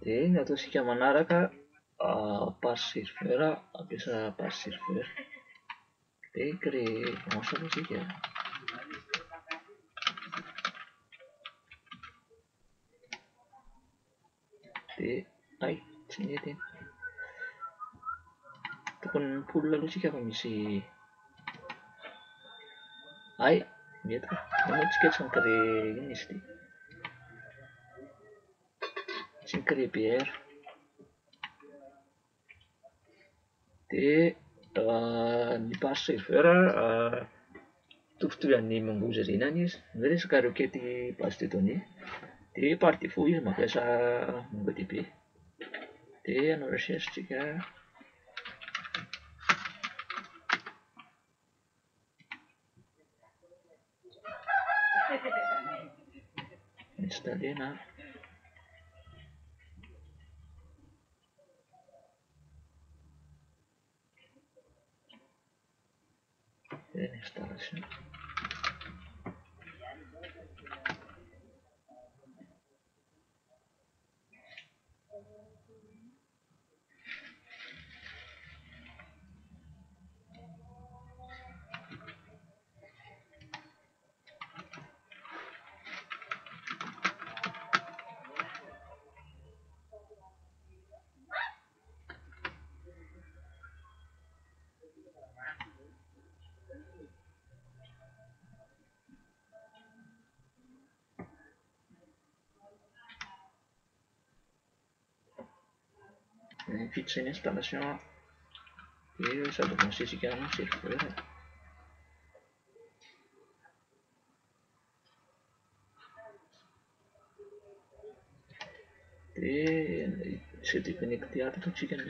Dia ny ataontsika manaraka page serveur, ampiasa page serveur. Dia créer branche aloha isika. Dia tsy mety iny. Tokony pool aloha isika fa misy mety ka. Antsika tsy mi-créer ino izy ity. Tsy mi-créer BR. Dia ny page serveur mitovitovy amin'ny mongoose ireny ihany izy. Resaka requête base de données. Dia par défaut izy mampiasa MongoDB. Dia hanao recherche tsika. Installer na installation. Vita izay ny installation dia sady avancé isika amin'ny serveur. Dia c'est déconnecté ataontsika ny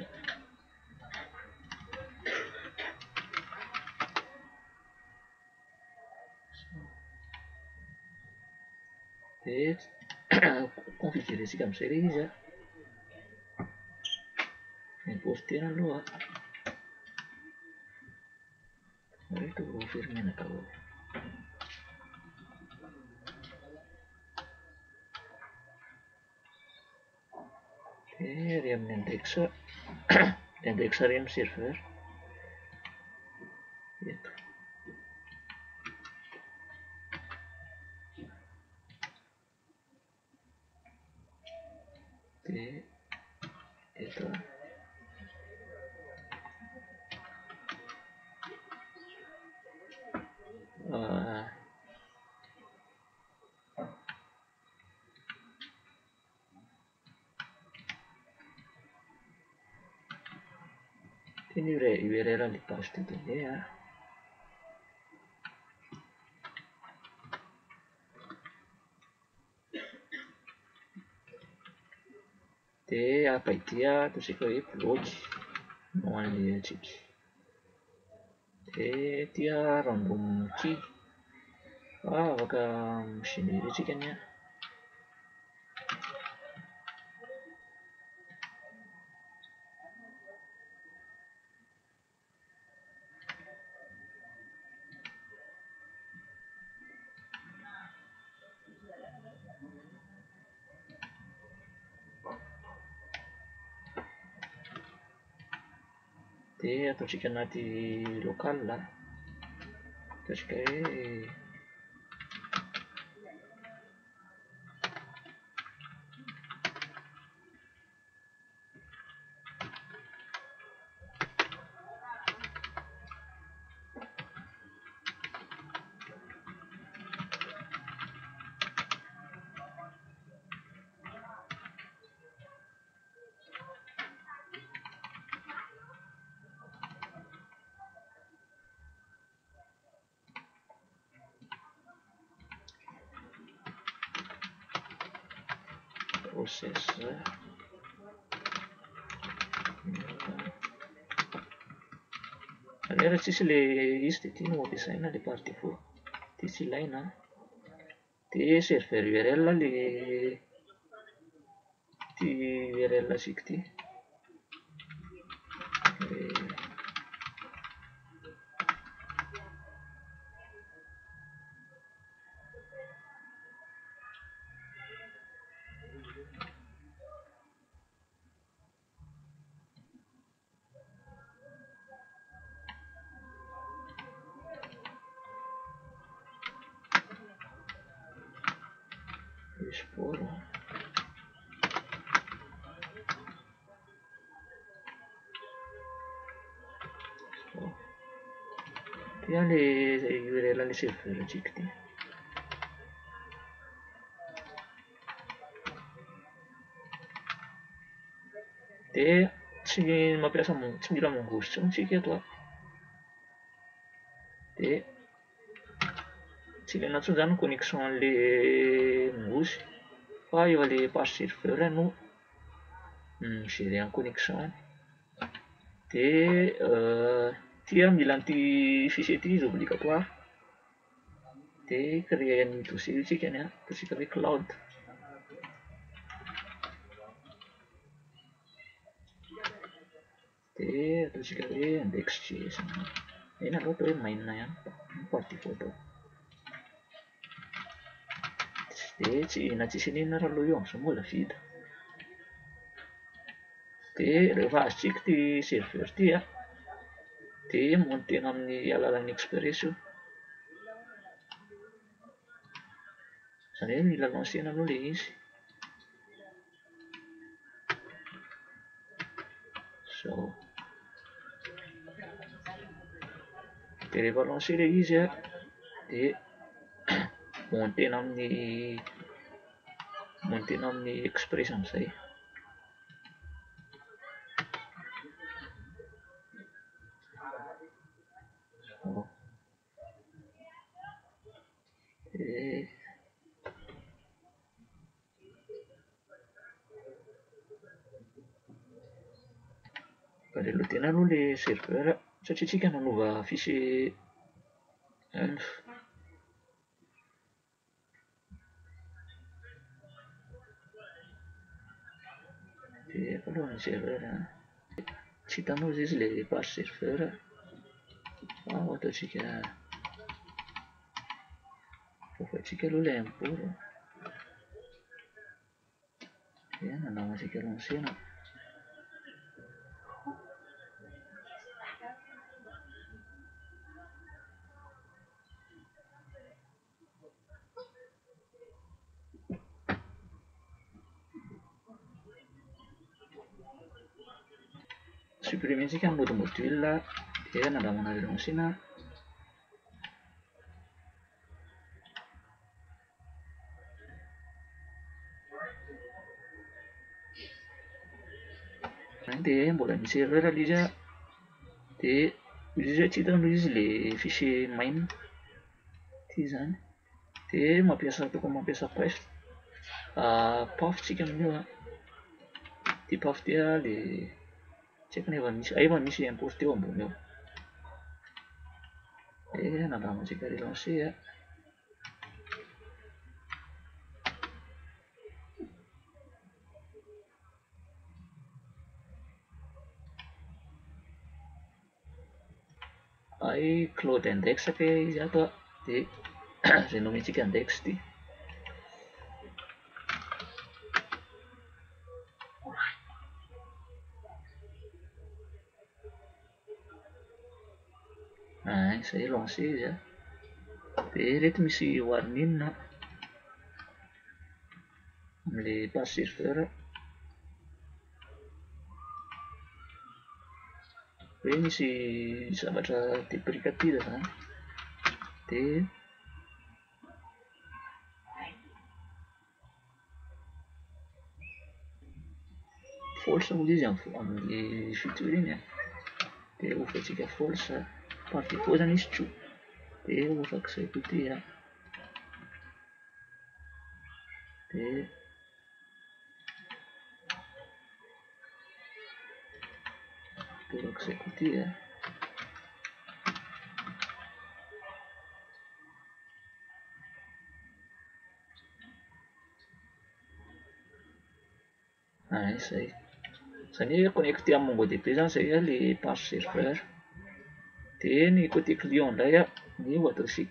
dia configurer-tsika amin'izay ilay izy imposter aloha reto fermer daholo. Dia ary amin'ny index ary amin'ny serveur eto. Dia eto ny URL ny base de données dia ampaidia ataontsika hoe bloc no an'ny antsika. Dia tia random key fa afaka mi-générer tsika ny dia ataontsika anaty local ataontsika hoe process. Raha tsisy ilay izy dia ity no ampiasaina ilay par défaut. Ity tsy ilaina. Dia serveur URL ilay ity URL asika ity. Dia le URL le server tsika ty. Dia tsy mampiasa tsy mila mangosy intsony tsika eto a. Dia tsy ilaina intsony zany connexion an'le mangosy fa eo le page serveur no mi-gérer connexion. Dia tia mila an'ity fichier ity izy obligatoire. Dia créer ny dossier tsika ny ataontsika hoe cloud. Dia ataontsika hoe index.js. Eny aloha atao hoe main ihany par défaut. Dia tsy na tsisy inona raha aloha eo amin'izao mbola vita. Dia rehefa azontsika ty serveur ty a, dia monter amin'ny alalan'ny Express io. Izany hoe mila lancena aloha ilay izy. Zao. Dia rehefa lancé ilay izy a, dia montena amin'ny Express amin'izay. Aloha tena aloha le serveur satria tsika nanova fichier env. Dia aloha ny serveur tsy hitanao izy le page serveur fa ataontsika vovoantsika aloha ilay import. Dia nandamansika lancena. Supprimentsika ny mode module dia nandamana ilay lancena. Dia mbola misy erreur ilay izy a. Dia izy tsy hitanao izy le fichier main ty zany. Dia tokony mampiasa paf tsika amin'io a. Ty paf ty a le tsy haiko nefa misy efa misy importé eo ambony eo. Dia nandamantsika relancer a. Cloud index ke izy ato a. Dia izay nomentsika index ty. Izay lancé izy a. Dia reto misy warning amin'ilay page serveur hoe misy zavatra déprécative zany. Dia false moa izy amin'ny feature iny a. Dia ofatsika false par défaut zany izy true. Dia ofak'izay koa ty a. Dia ofak'izay koa ty a. Izay. Izany hoe connecté amin'ny MongoDB zany izay a le page serveur. Dia ny côté client indray a ny waterseek.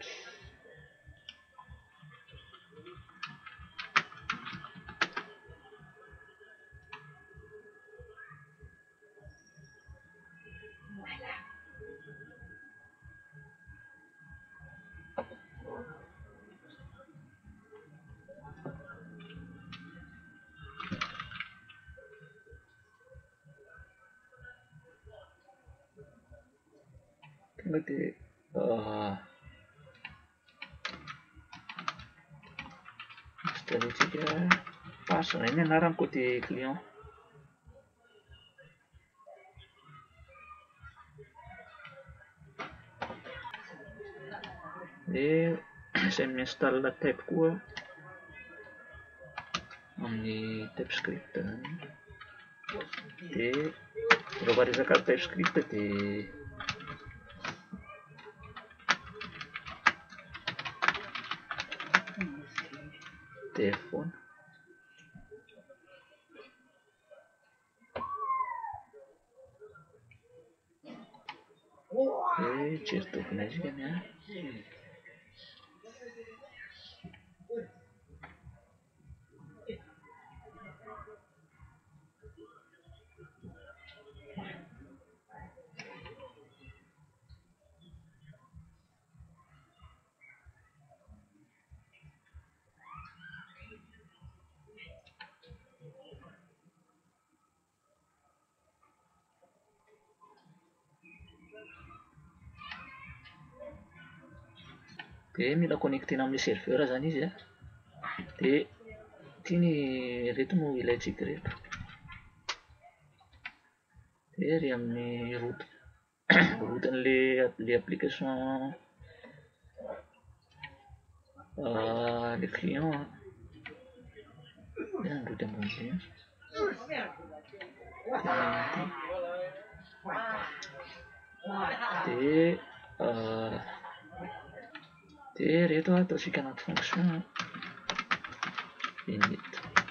Tonga dia installetsika passe iny anarany côté client. Dia izay mi-install type koa amin'ny TypeScript zany. Dia rehefa resaka TypeScript dia foana. Dia jery tokony a. Dia mila connectena amin'ny serveur zany izy a. Dia tiany reto no ilaintsika reto. Dia ary amin'ny routen'le application le client dia ny route ambony zegny. Dia reto ataontsika anaty fonction init.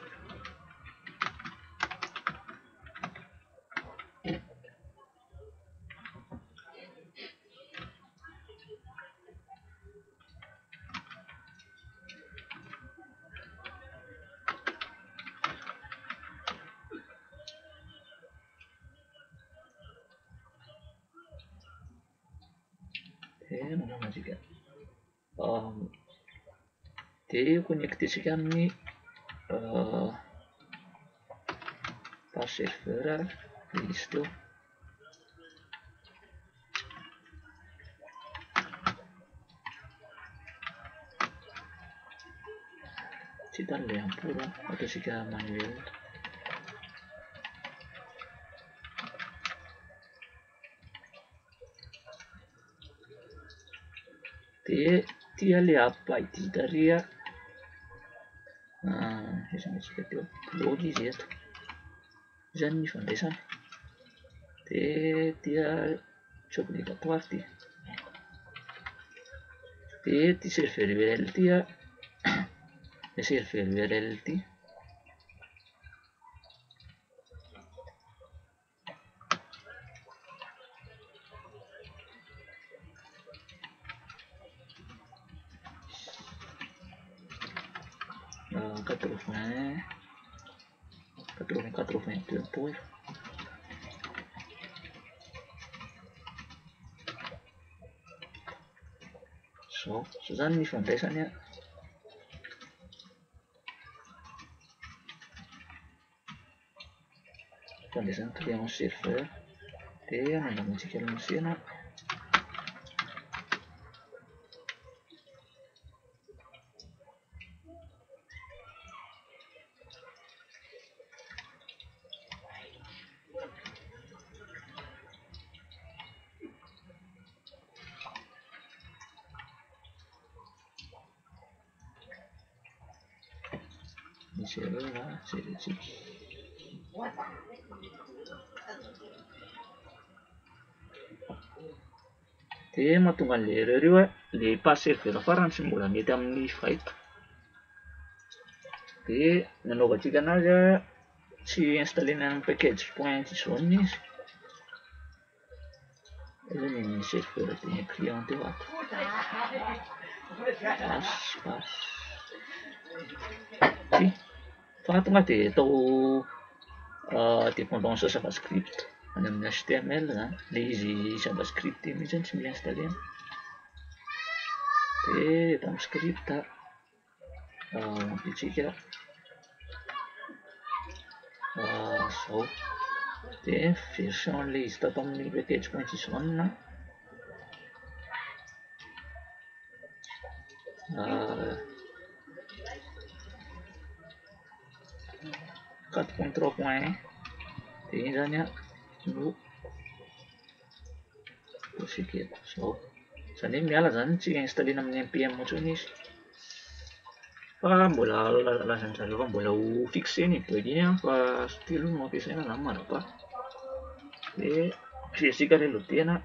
Dia manao antsika dia connectetsika amin'ny page serveur izy teo. Tsy hitan'ilay amporo ataontsika manuel. Dia tia le app ID taria izantsika teo blog izy eto zany ny fandraisana. Dia tia tsy obligatoire ty. Dia ty serveur URL ty a le serveur URL ty $80 zao zany ny fandraisany a. Fandraisany client serveur. Dia mandamintsika lancena. Misy erreur jerentsika. Dia mahatonga an'ilay erreur io a le page serveur farany tsy mbola mety amin'ny fahita. Dia nanaovantsika anazy a tsy installena amin'ny package.json izy. Zany ny serveur dia client teo ato. Fa tonga dia atao dépendance JavaScript any amin'ny HTML zany. Le izy JavaScript mihitsy tsy mila installena. Dia eto amin'ny script ampitsika zao. Dia version le izy tato amin'ny package.json ,4.3 points dia iny zany no proseketo zao. Zany hoe miala zany tsy installena amin'ny npm ohatrany izy fa mbola lazanjareo fa mbola ho fixeny build iny fa still no ampiasaina na marapa dia fihesika lelodena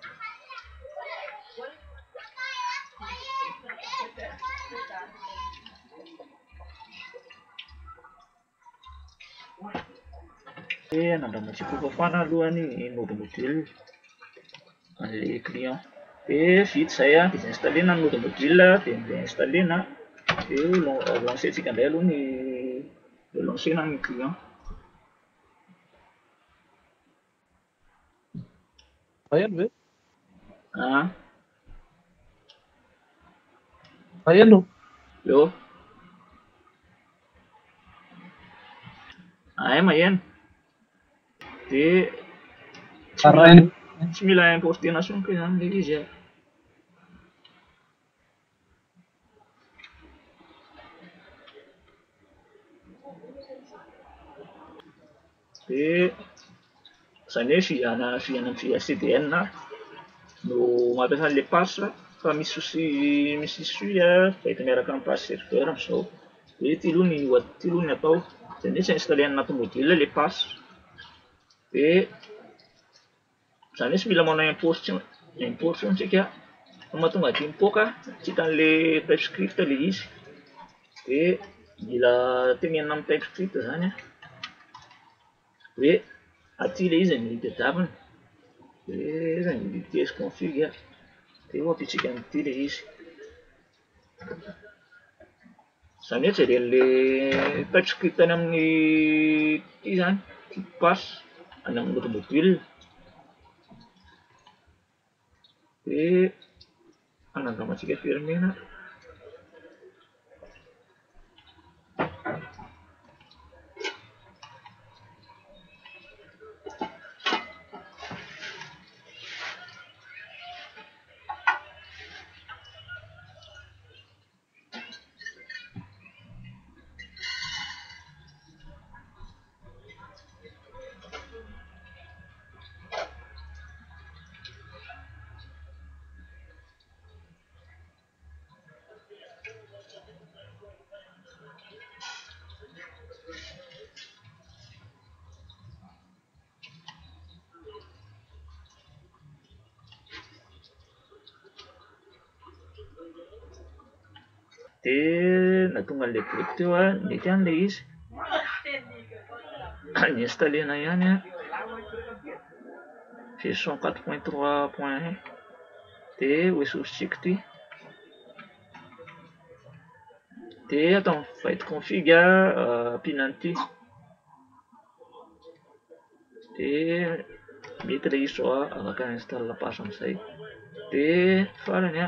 dia nandramatsika fafana alohany node module an'ilay client dia vita zay dia installena node module dia mila installena dia lancer-tsika indray aloha ny lancena ny client. Maheno ve? Maheno? Eo. Maheno. Dia tsy mila importena sonko izany ilay izy a. Dia izany hoe via CDN no mampiasa an'ilay passe fa misy souci vaika miaraka amin'ny passe serveur amin'izao. Dia ity aloha ny atao. Izany hoe tsy installer anaty module ilay passe. Dia izany hoe tsy mila manao import intsony tsika fa mahatonga dia mipoaka tsy hitan'ilay TypeScript ilay izy. Dia mila tenenina amin'ny TypeScript zany hoe aty ilay izy ny tadiavina dia ny ts config dia hoapitsika amin'ity ilay izy. Izany hoe jeren'ilay TypeScript any amin'ny ity zany type passe any amin'ny node module dia anandramantsika fermena. Dia nahatonga an'ilay bloc teo mety ihany ilay izy. Ny installena ihany version 4.3.1 dia hoe source-tsika ity. Dia atao amin'ny byte config ampiana an'ity. Dia mety ilay izy zao afaka install passe amin'izay. Dia farany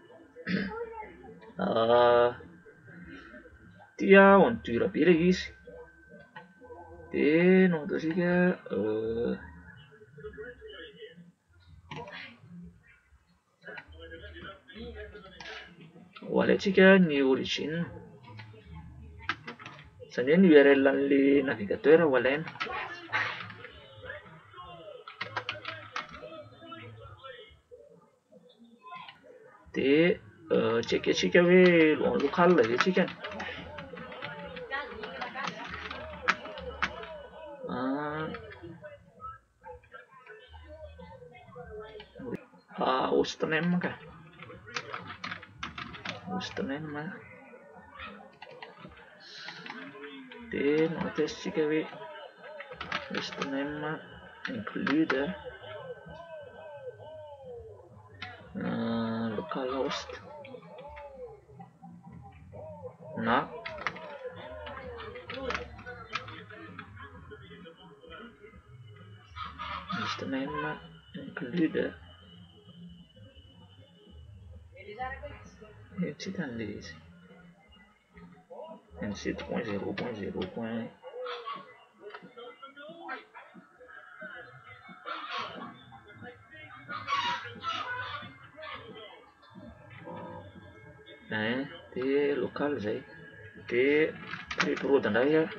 ity on dur be ilay izy. Dia no ataontsika ho alaintsika ny origine. Izany hoe ny URL an'ilay navigateur ho alaina. Dia tseketsika hoe en local ve tsika. Hostname ka. Hostname. Dia matestsika hoe hostname include localhost na hostname include tsy hitan'ilay izy n7.0.0. dia local zay, dia pré-prod indray a,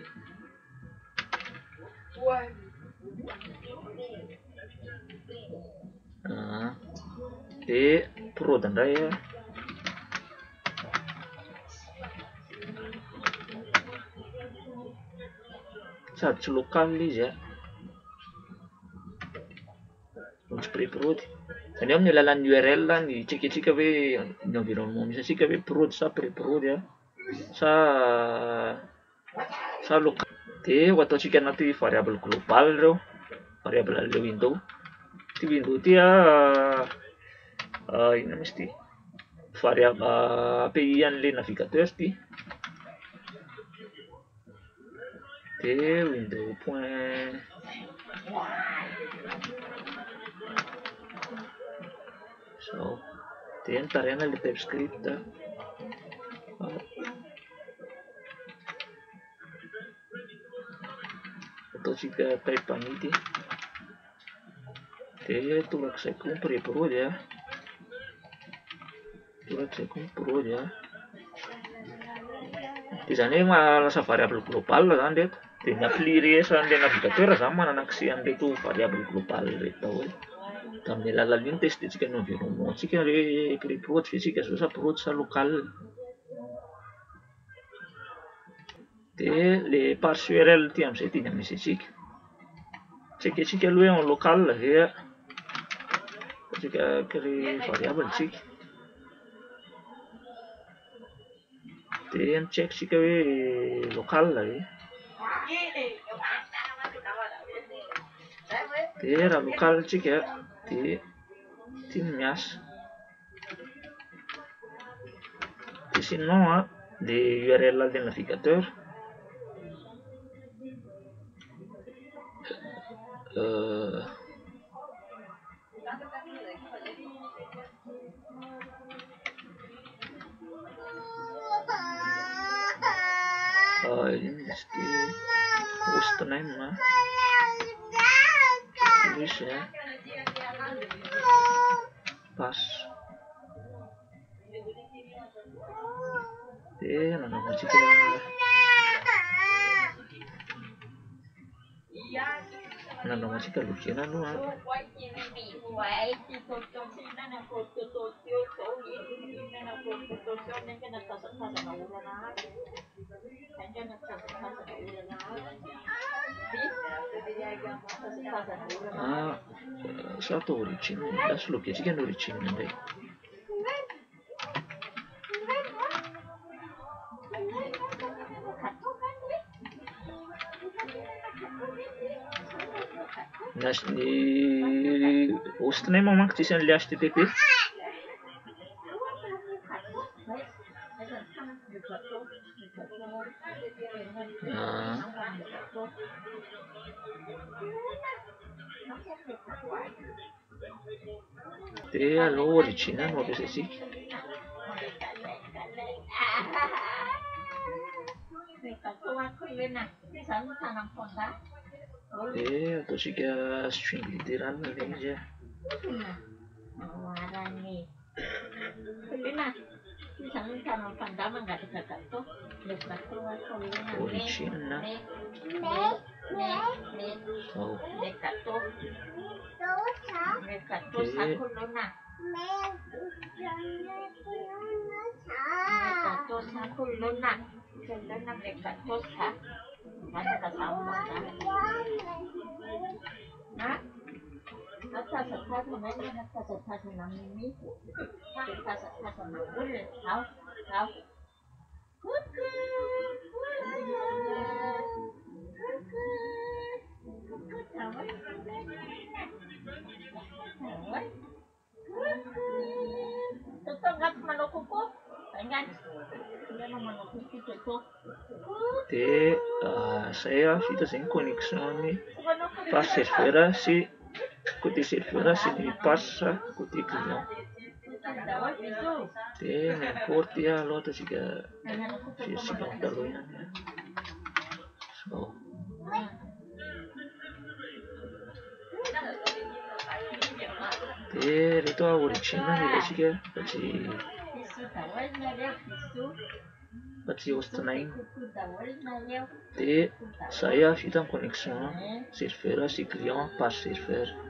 dia prod indray a, sady tsy local izy a, no tsy pré-prod. Zany hoe amin'ny alalan'ny URL ny tsikatsika hoe ny environnement misy antsika hoe prod sa pré-prod a sa local. Dia ho ataontsika anaty variable global ireo variable le window. Ty window ty inona misy ty variable API an'le navigateur ty. Dia window point zao, dia nitarihana le typescript ataontsika type an'ity, dia torak'izay koa ny pré-prod a, torak'izay koa ny prod a. Dia zany hoe lasa variable global zany reto, dia ny appli rehetra an'ilay navigateur zany manana accès an'ireto variable global reto daholo. Da amin'ny alalan'iny testentsika ny environnement tsika hoe pré-prod ve tsika zao sa prod sa local. Dia le parse URL ty amin'izay ty misy antsika. Tsikatsika aloha hoe en local ve tsika créer variable tsika. Dia mi-check tsika hoe local ve. Dia raha local tsika dia ty no miasa. Dia sinon le URL le navigateur ini mesti hostname tulis ya pas. Nama jika nama jika lukian anu satu origin, das lukian jika origin nanti. Nas ni hostname manko tsisy an'le HTTP. Dia aloha origin no ampiasaitsika. Dia ataontsika string literal ilay izy a. Origin Dia saya vita izay ny connexion-ny passe serveur sy côté serveur sy ny passe côté client. Dia import aloha ataontsika fiasika taloha ihany. Dia reto origin ilaitsika fa tsy fa tsy hostinaigny. Dia zay vita ny connexion serveur sy client par serveur.